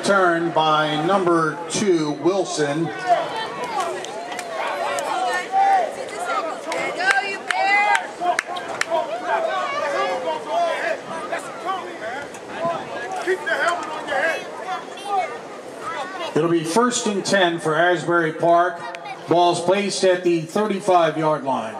return by number 2, Wilson. It'll be 1st and 10 for Asbury Park. Ball's placed at the 35-yard line.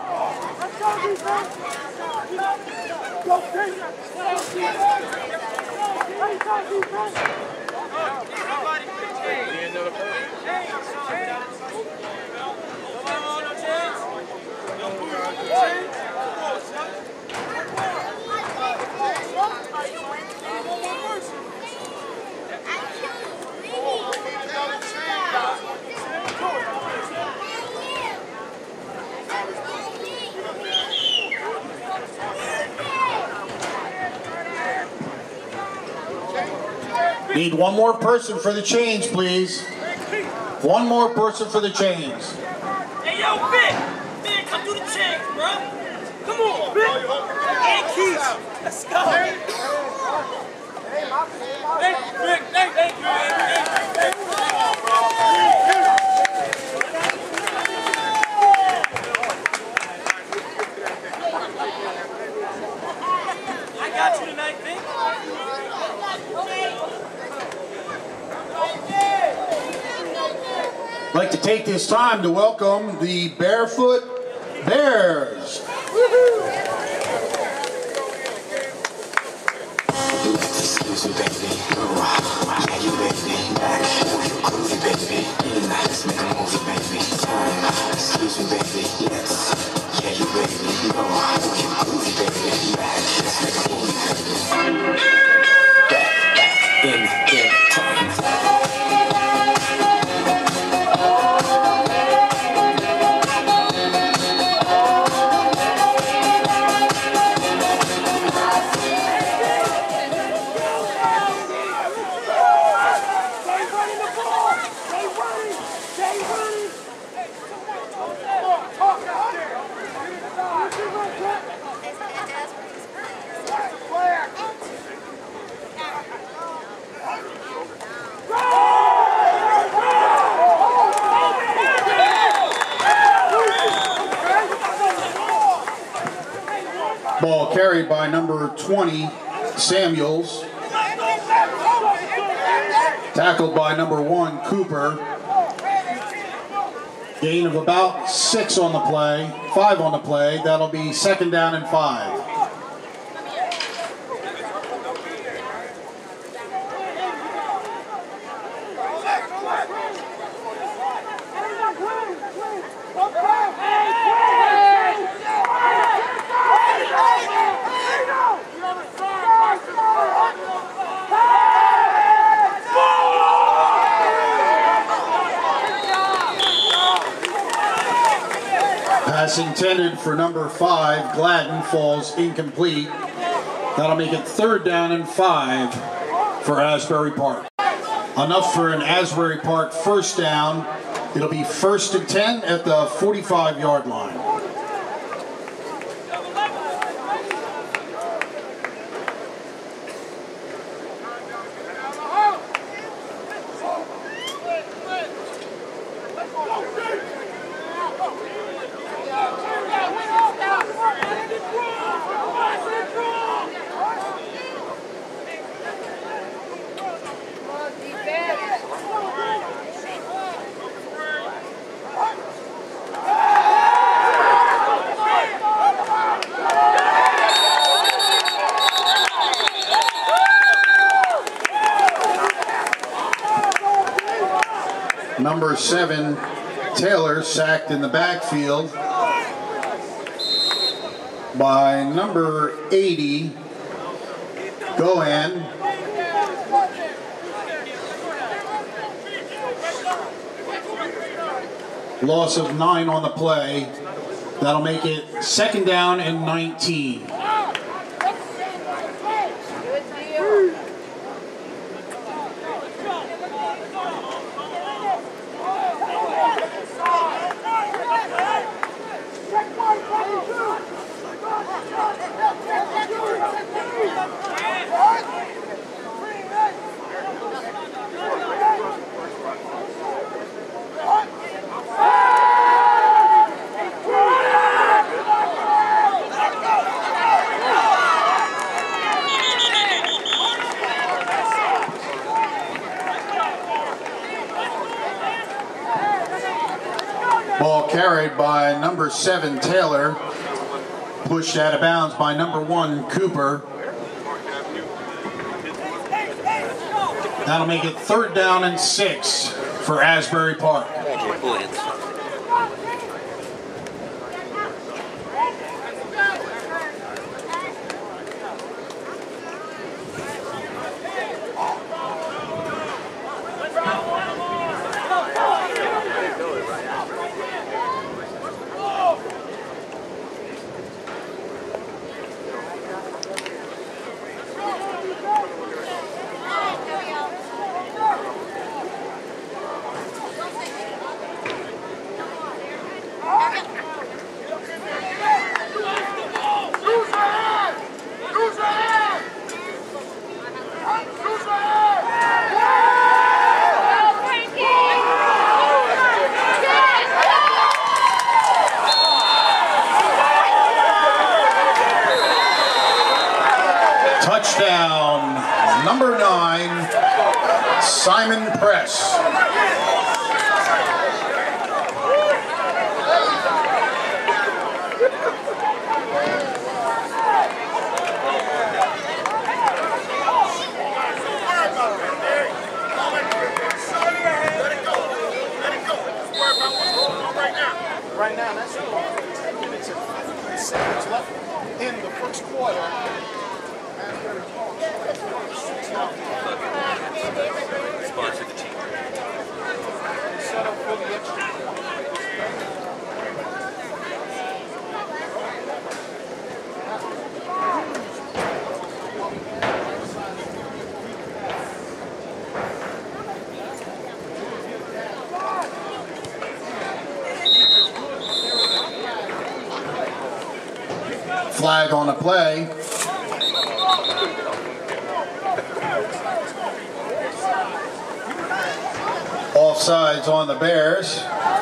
Need one more person for the chains, please. One more person for the chains. Hey, yo, Vic! Man, come do the chains, bro. Come on, Vic! And Keith! Let's go! Thank you, Vic! Thank you! I got you tonight, Vic. I'd like to take this time to welcome the Barefoot Bears. Excuse me, baby. Yeah, you baby. Back. Groovy, baby. Let's make a movie, baby. Time. Excuse me, baby. Yes. Yeah, you baby. You groovy, baby. Back. Let's make a movie, baby. Back in time. Ball carried by number 20, Samuels. Tackled by number 1, Cooper. Gain of about 6 on the play, 5 on the play. That'll be 2nd down and 5. Pass intended for number 5, Gladden, falls incomplete. That'll make it 3rd down and 5 for Asbury Park. Enough for an Asbury Park 1st down. It'll be 1st and 10 at the 45-yard line. Number 7, Taylor, sacked in the backfield by number 80, Gohan. Loss of 9 on the play. That'll make it 2nd down and 19. carried by number 7, Taylor. Pushed out of bounds by number 1, Cooper. That'll make it 3rd down and 6 for Asbury Park. Touchdown, number 9, Simon Press. Right now, that's 10 minutes and 15 seconds left in the first quarter. Sponsor the team. Set up for the extra. Flag on the play. Offsides on the Bears.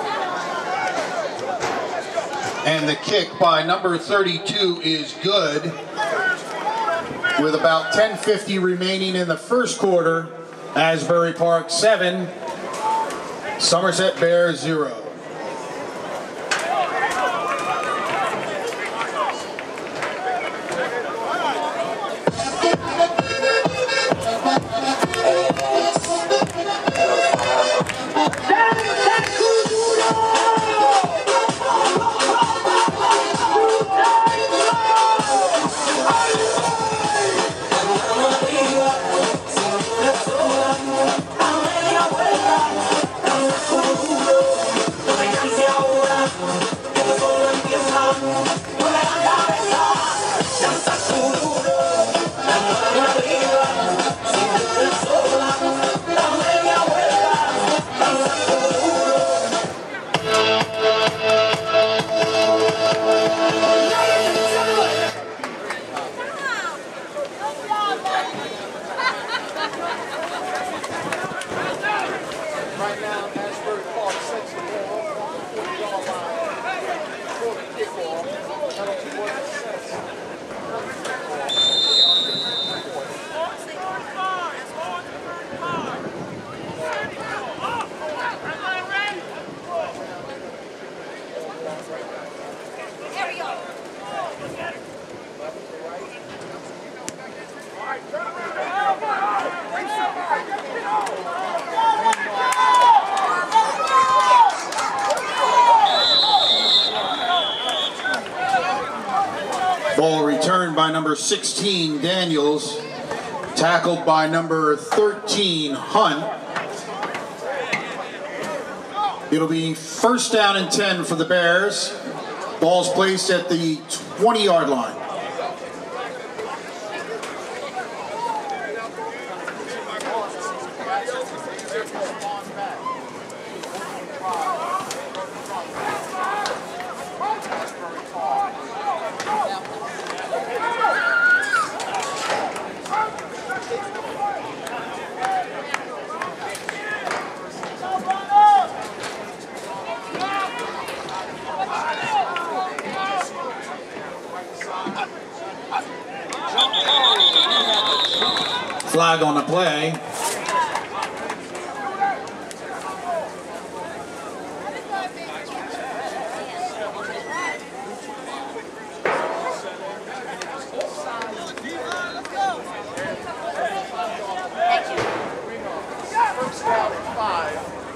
And the kick by number 32 is good. With about 10:50 remaining in the first quarter, Asbury Park 7, Somerset Bears 0. Right now, Asbury Park sets the ball on the 40-yard line for the kickoff. Penalty was assessed. Ball returned by number 16, Daniels. Tackled by number 13, Hunt. It'll be 1st down and 10 for the Bears. Ball's placed at the 20-yard line. Flag on the play.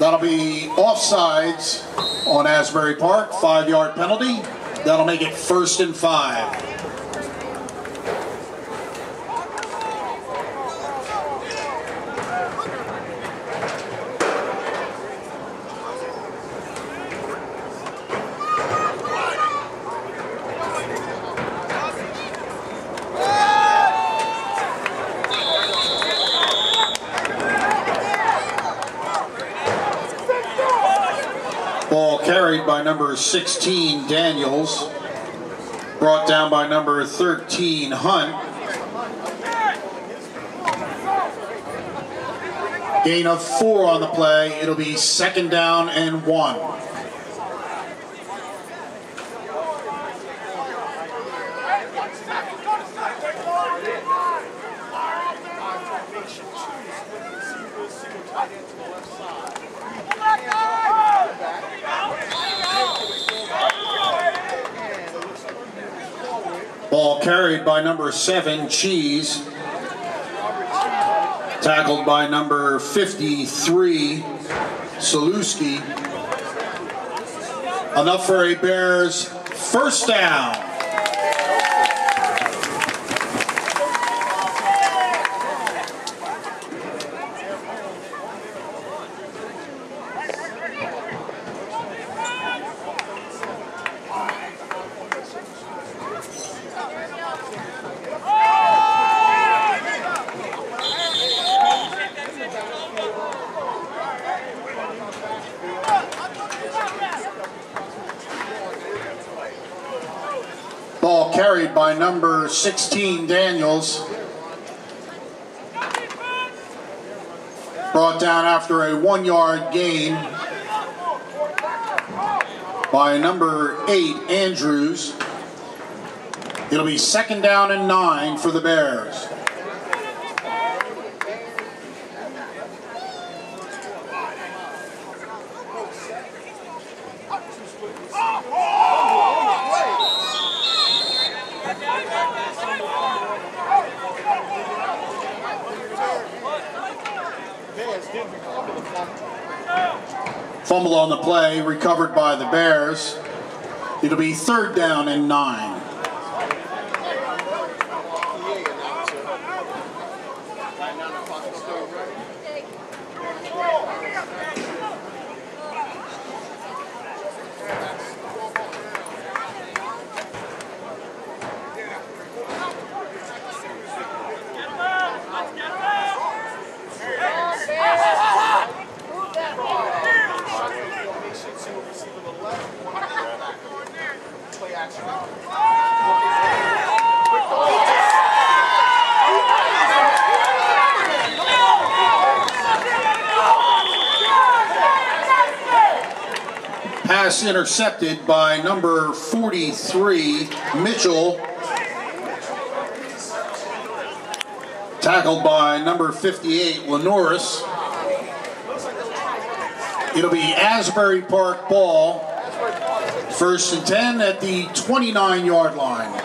That'll be offsides on Asbury Park, 5-yard penalty. That'll make it 1st and 5. Ball carried by number 16, Daniels. Brought down by number 13, Hunt. Gain of 4 on the play. It'll be 2nd down and 1. Ball carried by number 7, Cheese. Tackled by number 53, Saluski. Enough for a Bears 1st down. Ball carried by number 16, Daniels. Brought down after a 1-yard gain by number 8, Andrews. It'll be 2nd down and 9 for the Bears. Fumble on the play, recovered by the Bears. It'll be 3rd down and 9. Pass intercepted by number 43, Mitchell. Tackled by number 58, Lenoris. It'll be Asbury Park ball. 1st and 10 at the 29-yard line.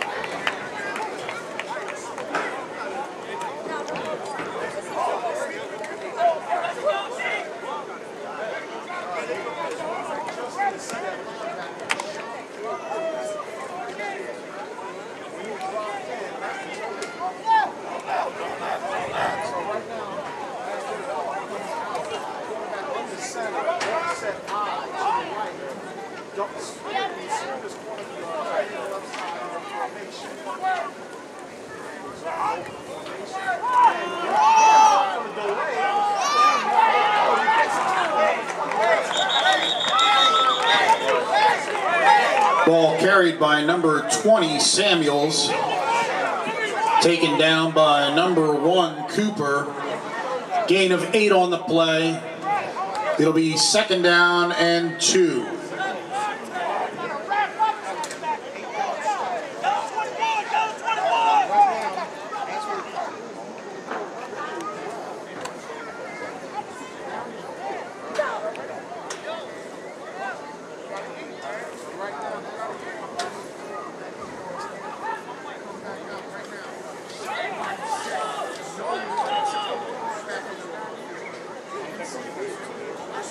Ball carried by number 20, Samuels. Taken down by number 1, Cooper. Gain of 8 on the play. It'll be 2nd down and 2.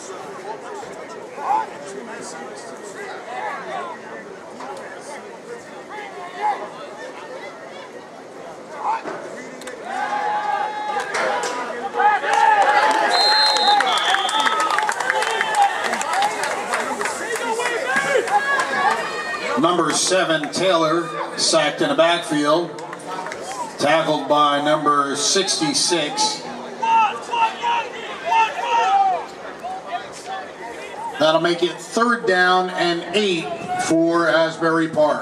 Number 7, Taylor, sacked in the backfield. Tackled by number 66. That'll make it 3rd down and 8 for Asbury Park.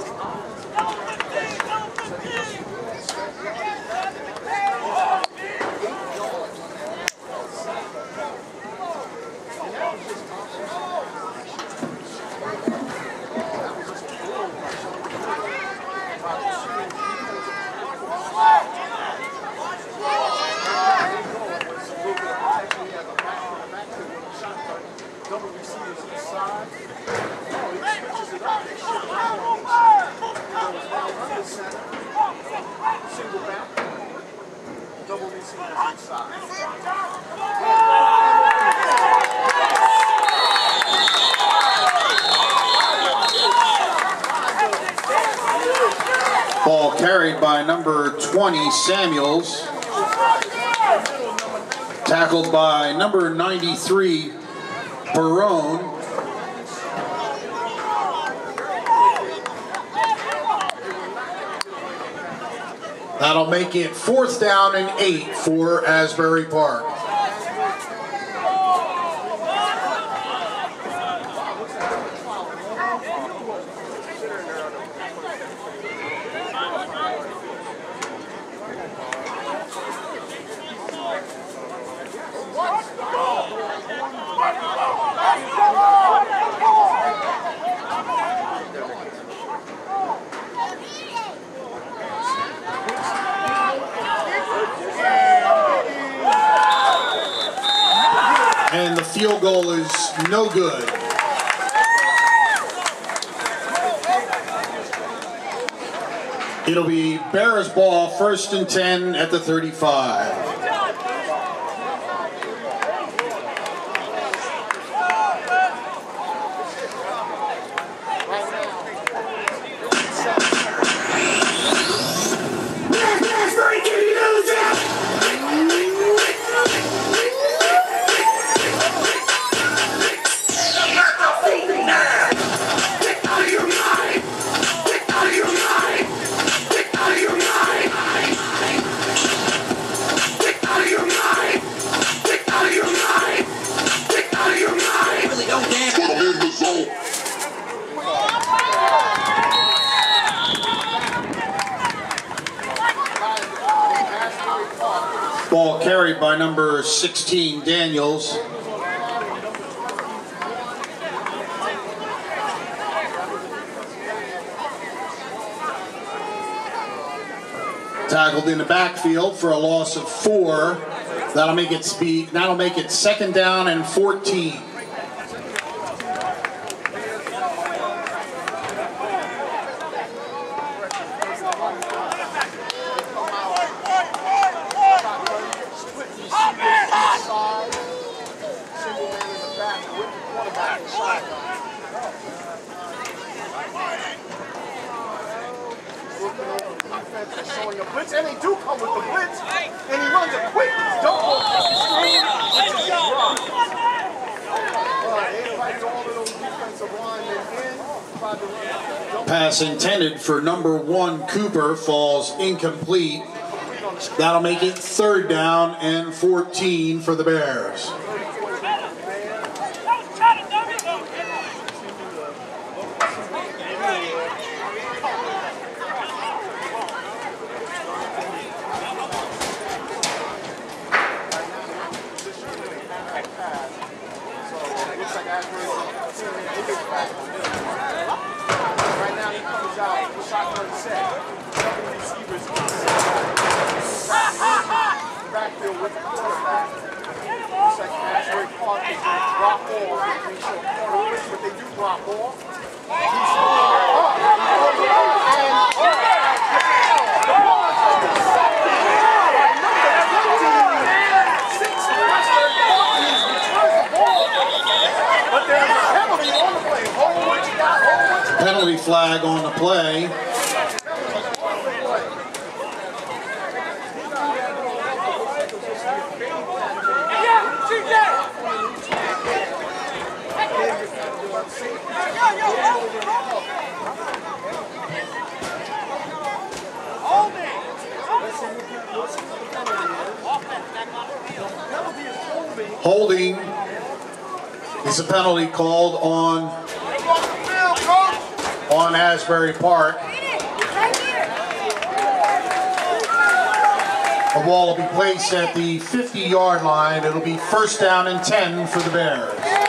Double receivers to the side. Switches it up. Single back. Double receivers inside. Ball carried by number 20, Samuels. Tackled by number 93, Barone. That'll make it 4th down and 8 for Asbury Park. And the field goal is no good. It'll be Bears ball, 1st and 10 at the 35. Ball carried by number 16, Daniels. Tackled in the backfield for a loss of 4. That'll make it 2nd down and 14. Showing a blitz, and they do come with the blitz, and he runs a quick double screen, which is rough. They invite all of those defensive linemen in, tried to run. Pass intended for number 1, Cooper, falls incomplete. That'll make it 3rd down and 14 for the Bears. Right now he comes out, shotgun set, double receivers inside, backfield with the quarterback. Looks like Asbury Park is going to drop off. They show quarterbacks, but they do drop off. He's up, and the ball is sacked by number 26, Asbury Park, and he returns the ball. flag on the play. Holding is a penalty called on Asbury Park. The ball will be placed at the 50-yard line. It'll be first down and 10 for the Bears.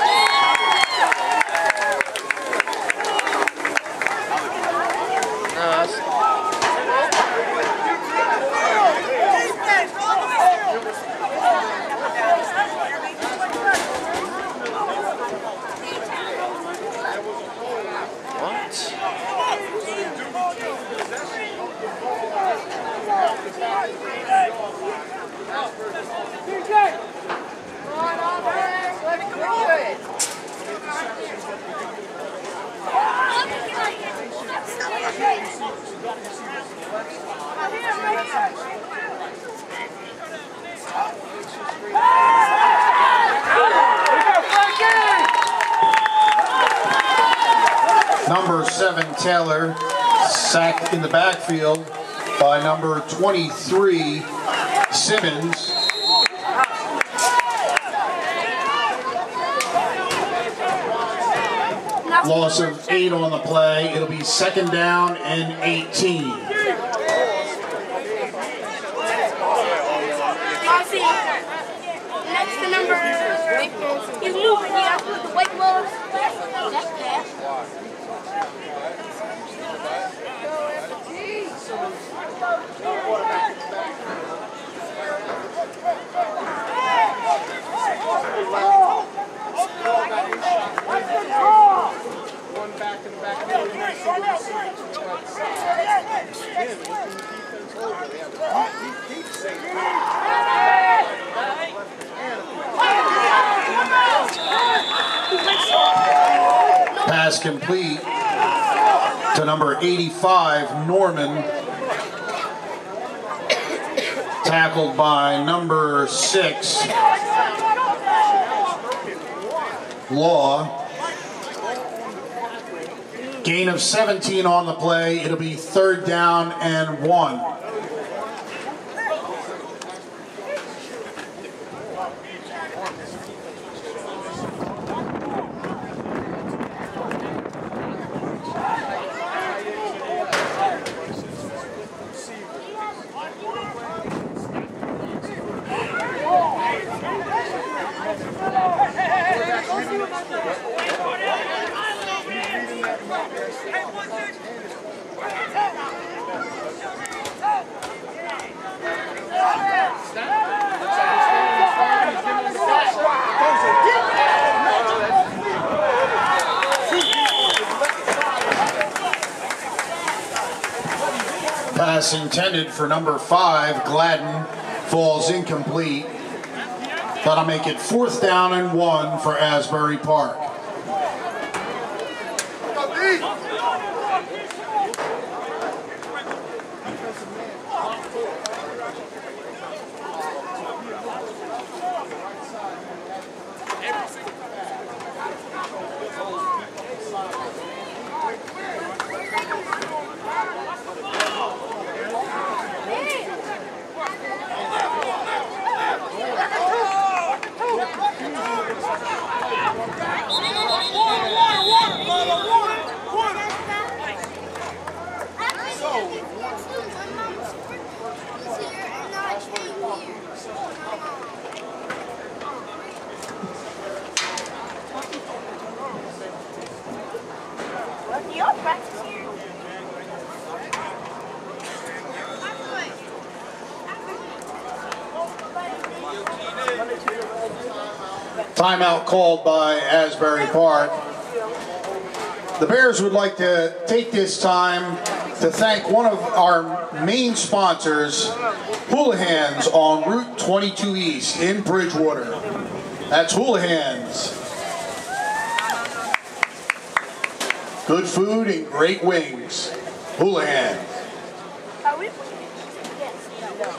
Number 7, Taylor, sacked in the backfield by number 23, Simmons. Loss of 8 on the play. It'll be second down and 18. Next to number, he's moving. He has to put the white gloves. That's pass. One back in the back of the Pass complete to number 85, Norman. Tackled by number 6, Law. Gain of 17 on the play. It'll be third down and 1. Pass intended for number 5, Gladden, falls incomplete. That'll make it fourth down and 1 for Asbury Park. Timeout called by Asbury Park. The Bears would like to take this time to thank one of our main sponsors, Houlihan's on Route 22 East in Bridgewater. That's Houlihan's. Good food and great wings. Houlihan. Are we? Yes. No.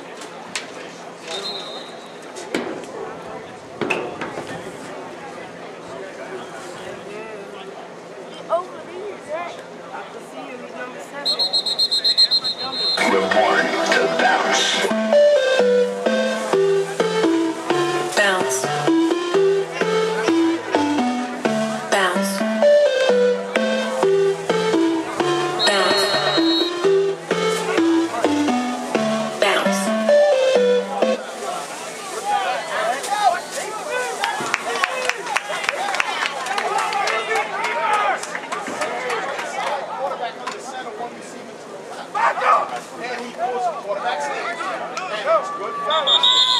Over there. I can see you. He's number 7. Report to bounce. Bounce. Bounce. Bounce. Bounce. Quarterback under center, one receiver to the left. And he goes to quarterback sneak. And it's good for us.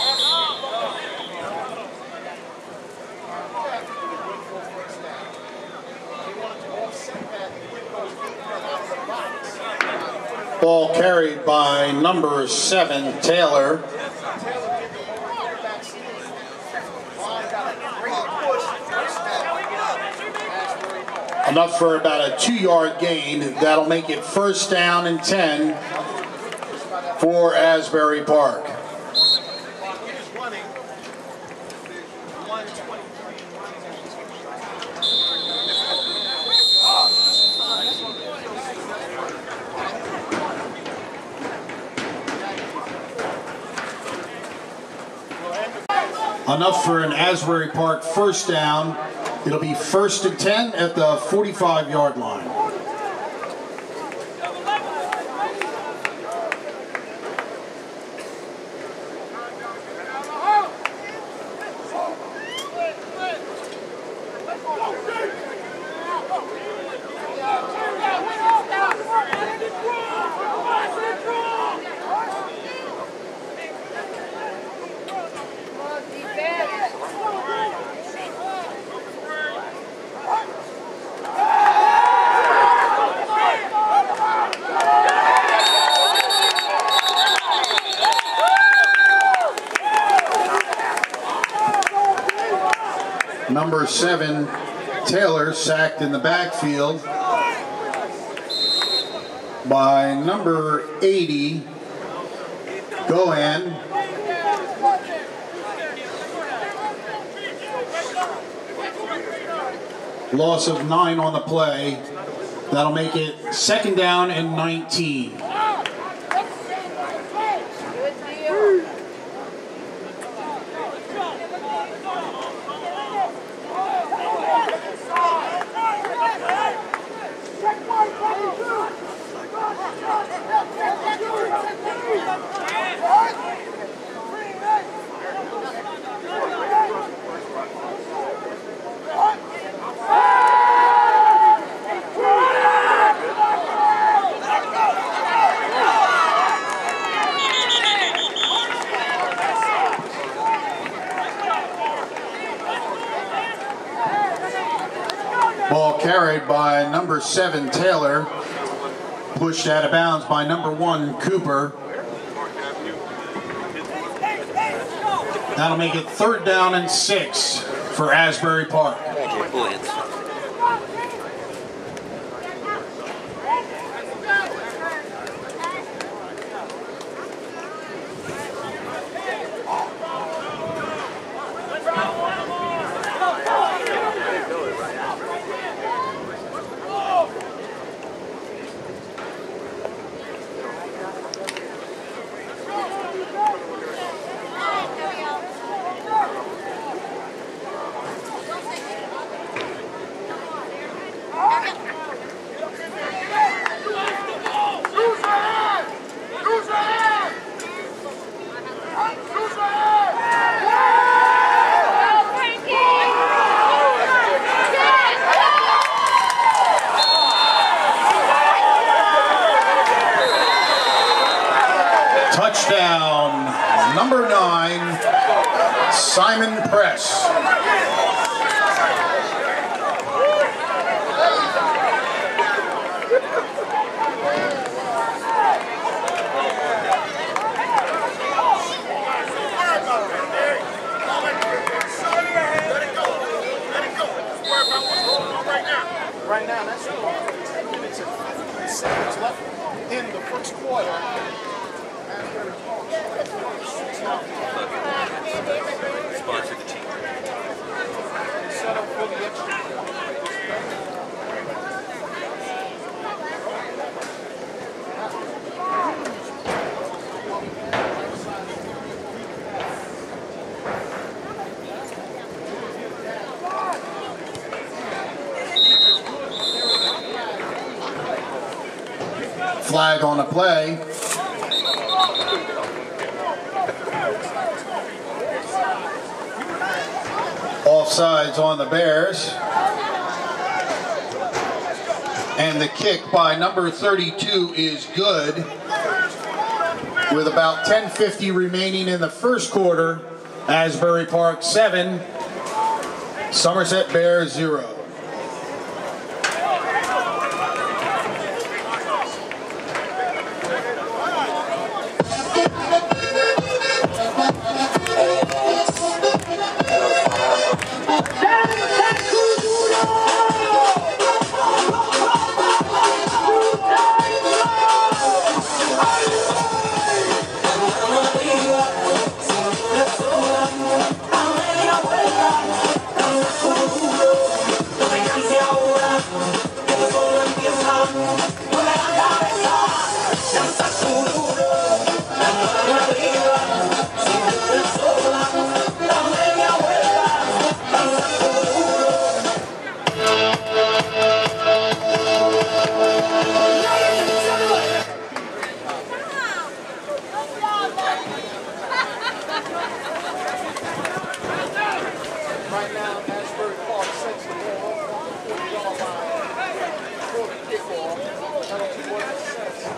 Good for first down. They wanted to offset that with those deep out of the box. Ball carried by number 7, Taylor. Taylor gave the ball quarterback sneak. Vaughn got a great push. First down. Asbury Park. Enough for about a 2-yard gain. That'll make it first down and 10 for Asbury Park. He is running 120. Enough for an Asbury Park first down. It'll be first and 10 at the 45-yard line. Number 7, Taylor, sacked in the backfield by number 80, Gohan. Loss of 9 on the play. That'll make it second down and 19. Ball carried by number 7, Taylor. Pushed out of bounds by number 1, Cooper. That'll make it third down and 6 for Asbury Park. Touchdown, number 9, Simon Press. Right now, that's Flag on the play. Offsides on the Bears. And the kick by number 32 is good. With about 10:50 remaining in the first quarter, Asbury Park 7, Somerset Bears 0. Right now, Asbury Park sets the ball on the 40-yard line for the kickoff. Penalty was assessed.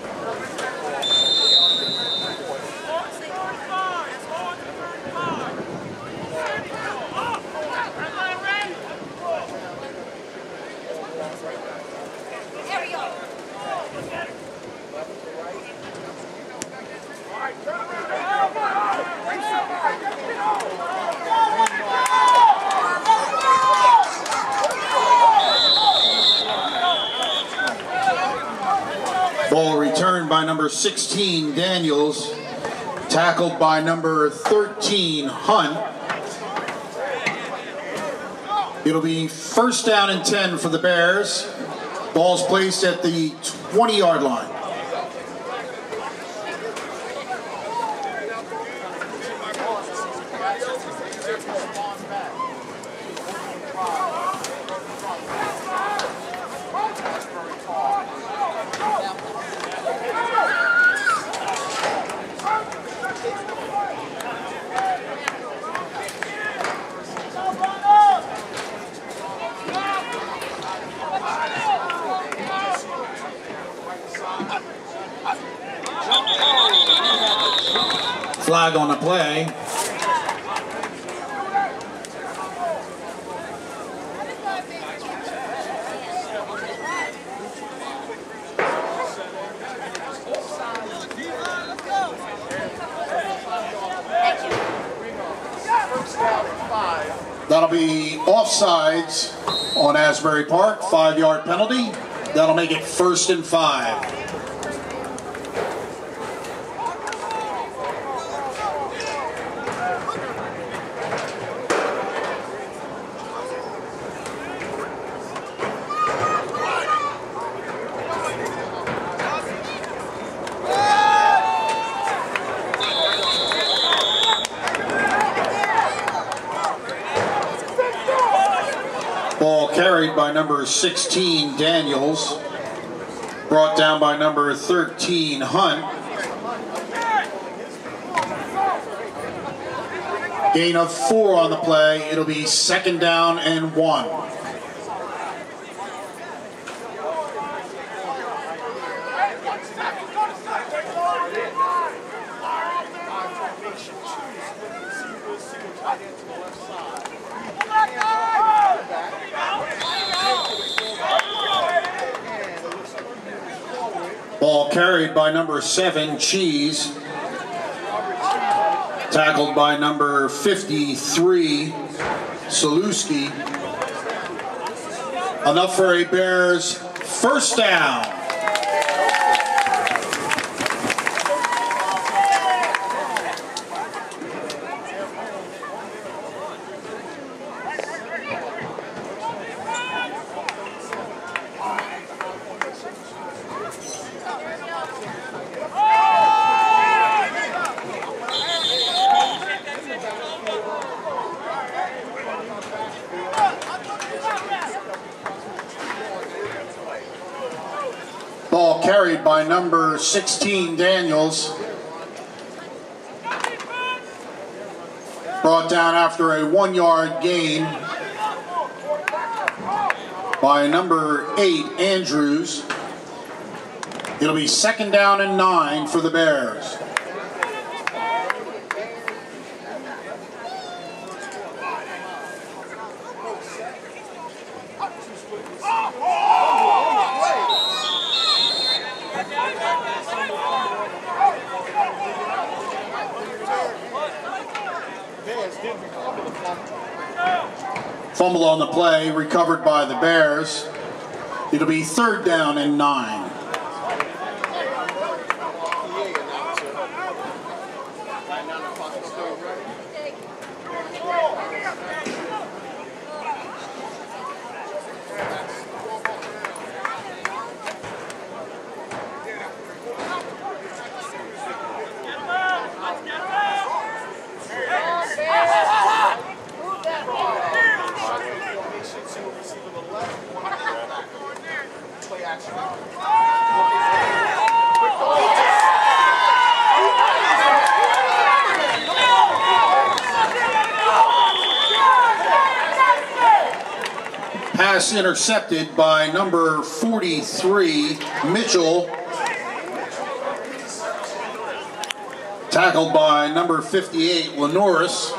There we go. Ball returned by number 16, Daniels. Tackled by number 13, Hunt. It'll be first down and 10 for the Bears. Ball's placed at the 20-yard line. Flag on the play. That'll be offsides on Asbury Park, 5-yard penalty. That'll make it 1st and 5. Ball carried by number 16, Daniels. Brought down by number 13, Hunt. Gain of 4 on the play. It'll be 2nd down and 1. Ball carried by number 7, Cheese. Tackled by number 53, Saluski. Enough for a Bears first down. by number 16, Daniels. Brought down after a 1-yard gain by number 8, Andrews. It'll be 2nd down and 9 for the Bears. Fumble on the play, recovered by the Bears. It'll be 3rd down and 9. Pass intercepted by number 43, Mitchell. Tackled by number 58, Lenoris.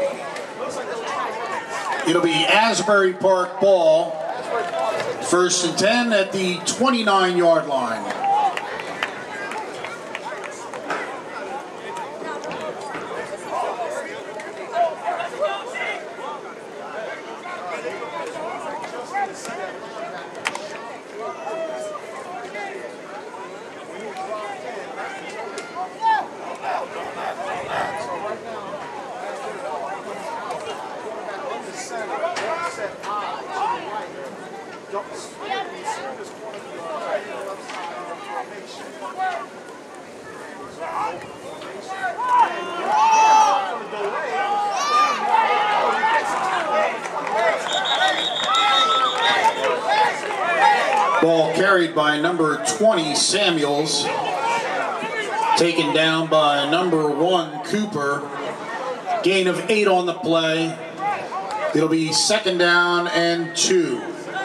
It'll be Asbury Park ball. 1st and 10 at the 29-yard line. Ball carried by number 20, Samuels. Taken down by number 1, Cooper. Gain of 8 on the play. It'll be 2nd down and 2.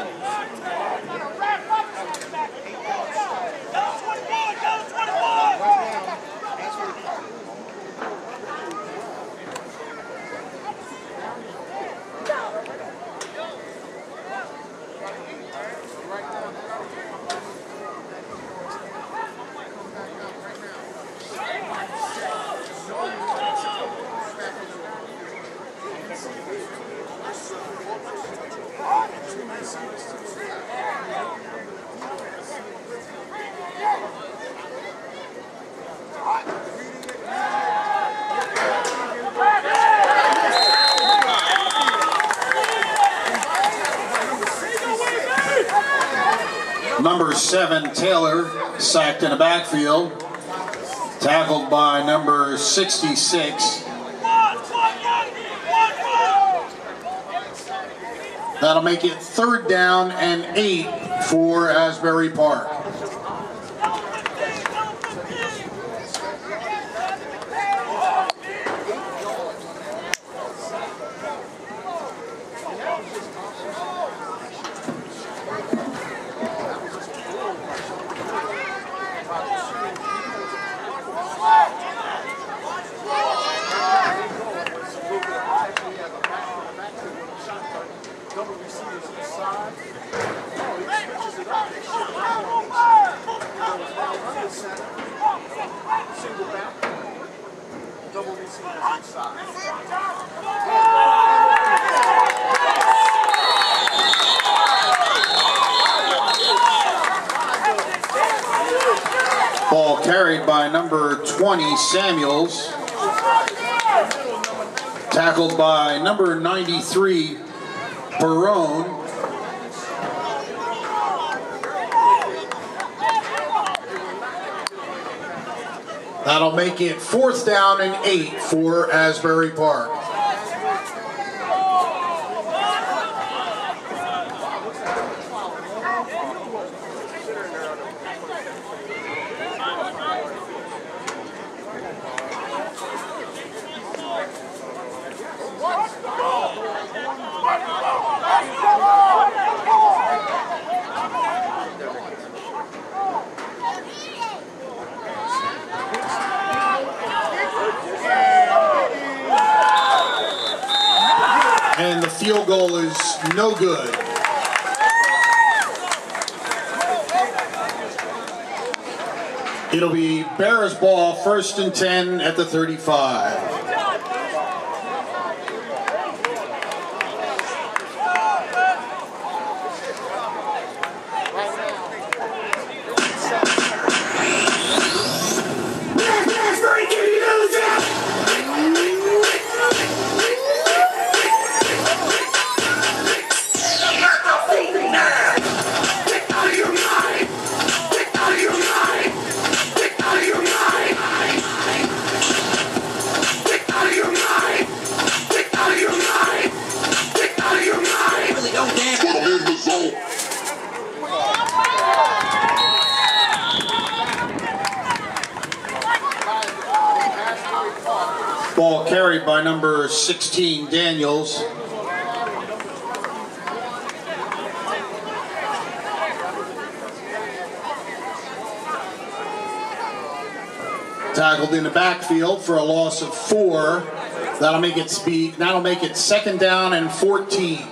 Number 7, Taylor, sacked in the backfield. Tackled by number 66. That'll make it 3rd down and 8 for Asbury Park. Ball carried by number 20, Samuels. Tackled by number 93, Perone. That'll make it 4th down and 8 for Asbury Park. field goal is no good. It'll be Bears ball, 1st and 10 at the 35. Ball carried by number 16, Daniels. Tackled in the backfield for a loss of 4. That'll make it 2nd down and 14.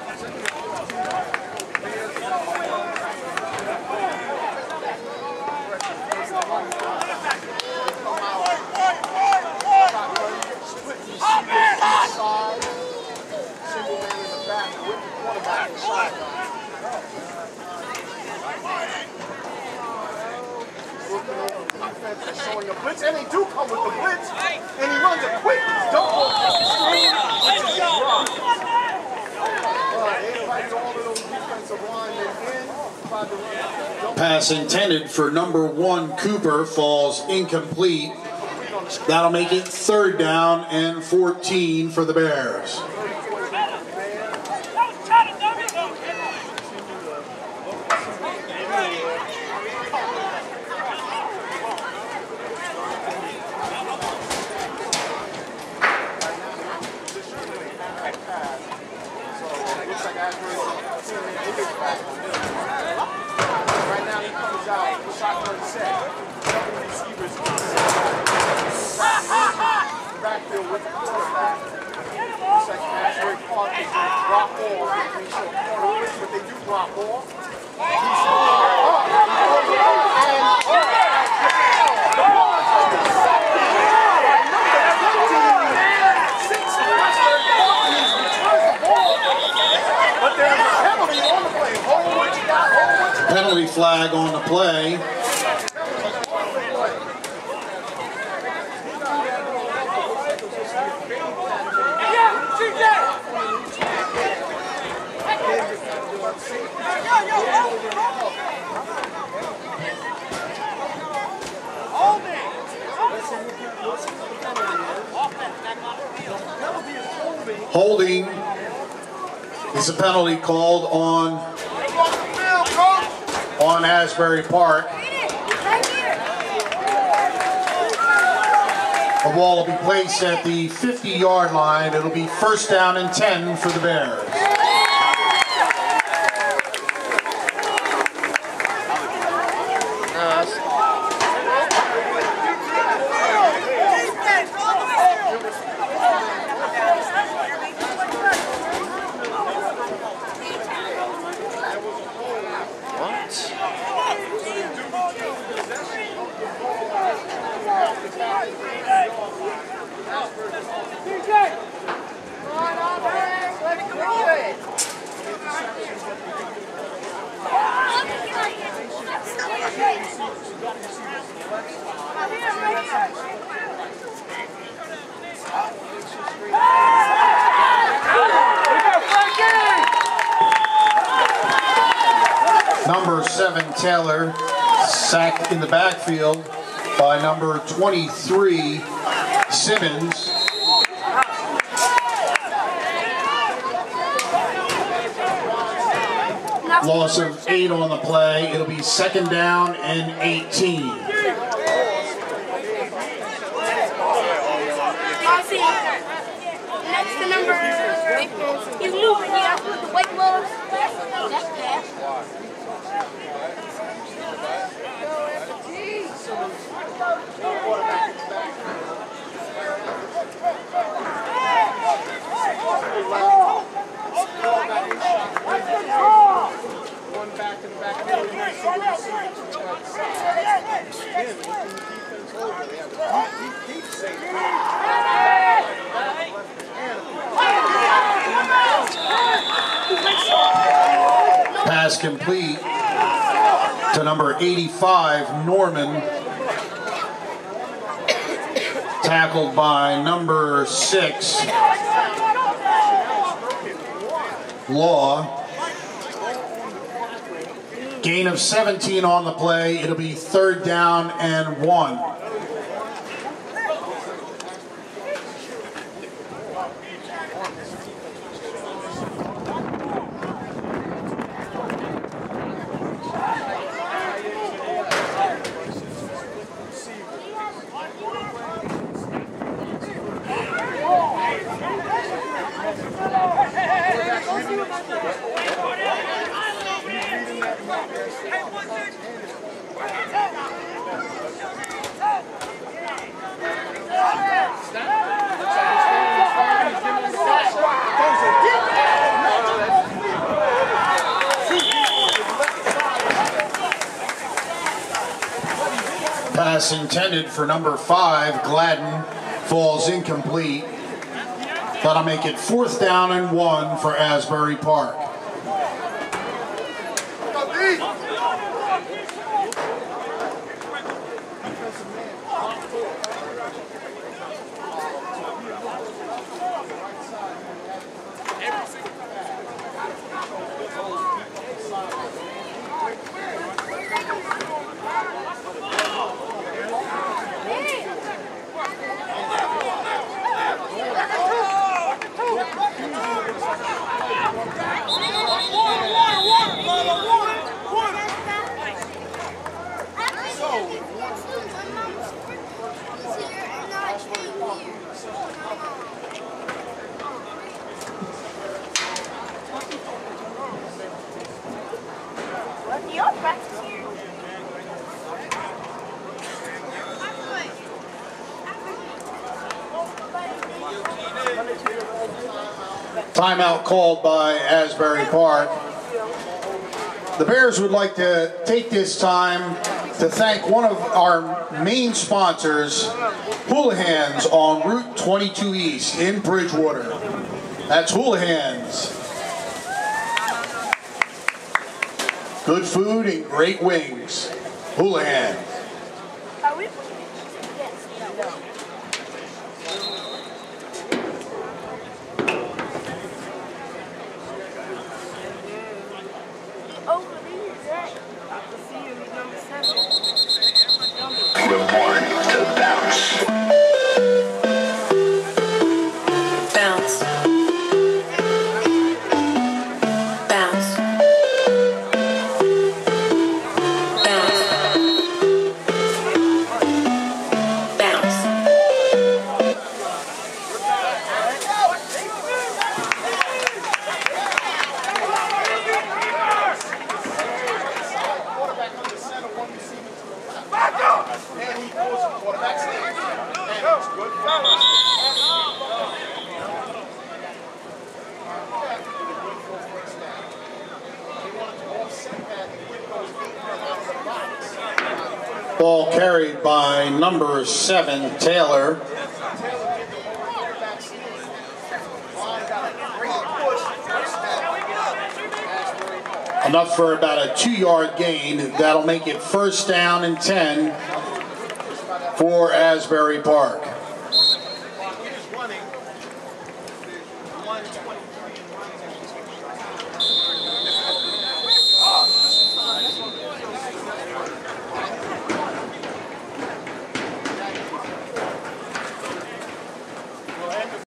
Showing a blitz, and they do come with the blitz, and he runs a quick double screen. They invited all of those defensive linemen in, tried to run. Pass intended for number 1, Cooper, falls incomplete. That'll make it 3rd down and 14 for the Bears. Right now he comes out, shotgun set, double receivers backfield with the quarterback. Second pass, very hard to drop off, but they do drop off. He's up, and the ball is on the second. But there's a penalty on the play. Hold what you got. Hold what you got. Penalty flag on the play. Holding is a penalty called on Asbury Park. The ball will be placed at the 50-yard line. It'll be 1st down and 10 for the Bears. Number 7, Taylor, sacked in the backfield by number 23, Simmons. Loss of 8 on the play. It'll be 2nd down and 18. Next to number, he's moving. He got to put the white gloves. That's pass. pass complete to number 85, Norman. Tackled by number 6, Law. Gain of 17 on the play. It'll be 3rd down and 1. Pass intended for number 5, Gladden, falls incomplete. That'll make it 4th down and 1 for Asbury Park. Timeout called by Asbury Park. The Bears would like to take this time to thank one of our main sponsors, Houlihan's on Route 22 East in Bridgewater. That's Houlihan's. Good food and great wings. Houlihan's. Report to bounce. Bounce. Bounce. Bounce. Bounce. And he pulls the quarterback's in. And it's good. Ball carried by number 7, Taylor. Enough for about a 2-yard gain. That'll make it 1st down and 10 for Asbury Park.